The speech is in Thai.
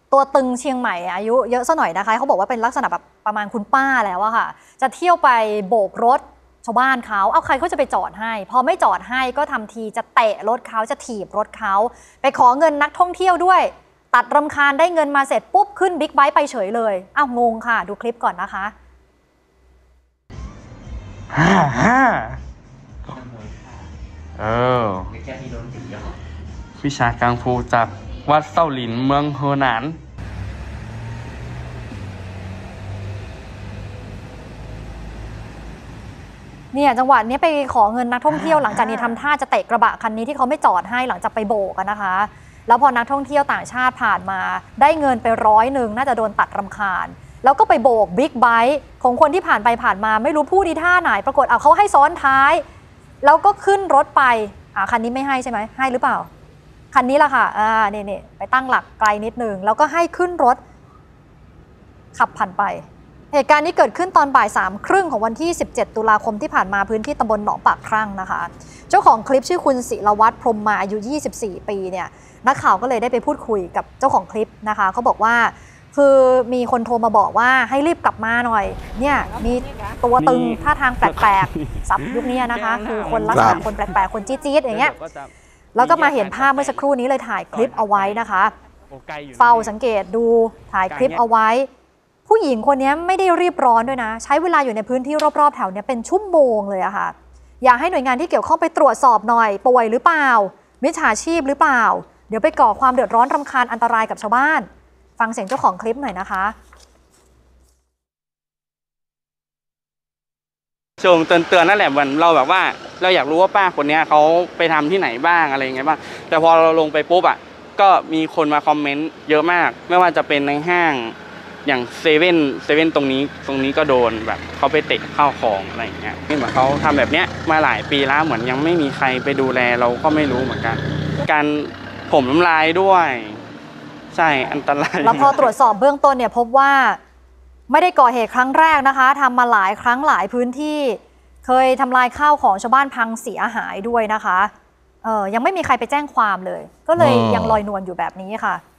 ตัวตึงเชียงใหม่อายุเยอะซะหน่อยนะคะเขาบอกว่าเป็นลักษณะแบบประมาณคุณป้าแล้วอะค่ะจะเที่ยวไปโบกรถชาวบ้านเขาเอาใครเขาจะไปจอดให้พอไม่จอดให้ก็ทำทีจะเตะรถเขาจะถีบรถเขาไปขอเงินนักท่องเที่ยวด้วยตัดรำคาญได้เงินมาเสร็จปุ๊บขึ้นบิ๊กไบค์ไปเฉยเลยอ้าวงงค่ะดูคลิปก่อนนะคะวิชากังฟูจากวัดเส้าหลินเมืองโฮหนานเนี่ยจังหวะนี้ไปขอเงินนักท่องเที่ยวหลังจากนี้ทำท่าจะเตะกระบะคันนี้ที่เขาไม่จอดให้หลังจากไปโบกนะคะแล้วพอนักท่องเที่ยวต่างชาติผ่านมาได้เงินไป100น่าจะโดนตัดรำคาญแล้วก็ไปโบกบิ๊กไบค์ของคนที่ผ่านไปผ่านมาไม่รู้พูดดีท่าไหนปรากฏเขาให้ซ้อนท้ายแล้วก็ขึ้นรถไปคันนี้ไม่ให้ใช่ไหมให้หรือเปล่าคันนี้แหละค่ะนี่ไปตั้งหลักไกลนิดนึงแล้วก็ให้ขึ้นรถขับผ่านไปเหตุการณ์นี้เกิดขึ้นตอนบ่าย3:30ของวันที่17ตุลาคมที่ผ่านมาพื้นที่ตำบลหนองปากครั่งนะคะเจ้าของคลิปชื่อคุณศิรวัตรพรหมมาอายุ24ปีเนี่ยนักข่าวก็เลยได้ไปพูดคุยกับเจ้าของคลิปนะคะเขาบอกว่าคือมีคนโทรมาบอกว่าให้รีบกลับมาหน่อยเนี่ยมีตัวตึงท่าทางแปลกๆศัพท์ยุคนี้นะคะคือคนลักษณะคนแปลกๆคนจี๊ดๆอย่างเงี้ยแล้วก็มาเห็นภาพเมื่อสักครู่นี้เลยถ่ายคลิปเอาไว้นะคะเฝ้าสังเกตดูถ่ายคลิปเอาไว้ผู้หญิงคนนี้ไม่ได้รีบร้อนด้วยนะใช้เวลาอยู่ในพื้นที่รอบๆแถวนี้เป็นชั่วโมงเลยอะค่ะอยากให้หน่วยงานที่เกี่ยวข้องไปตรวจสอบหน่อยป่วยหรือเปล่ามิจฉาชีพหรือเปล่าเดี๋ยวไปก่อความเดือดร้อนรำคาญอันตรายกับชาวบ้านฟังเสียงเจ้าของคลิปหน่อยนะคะชงเตือนนั่นแหละวันเราแบบว่าเราอยากรู้ว่าป้าคนนี้เขาไปทำที่ไหนบ้างอะไรอย่างเงี้ยบ้างแต่พอเราลงไปปุ๊บก็มีคนมาคอมเมนต์เยอะมากไม่ว่าจะเป็นในห้างอย่างเซเว่นตรงนี้ก็โดนแบบเขาไปเตะข้าวของอะไรอย่างเงี้ยนี่เหมือนเขาทำแบบเนี้ยมาหลายปีแล้วเหมือนยังไม่มีใครไปดูแลเราก็ไม่รู้เหมือนกันการผมน้ำลายด้วยใช่อันตรายแล้วพอตรวจสอบเบื้องต้นเนี่ยพบว่าไม่ได้ก่อเหตุครั้งแรกนะคะทำมาหลายครั้งหลายพื้นที่เคยทำลายข้าวของชาวบ้านพังเสียหายด้วยนะคะยังไม่มีใครไปแจ้งความเลยก็เลยยังลอยนวลอยู่แบบนี้ค่ะ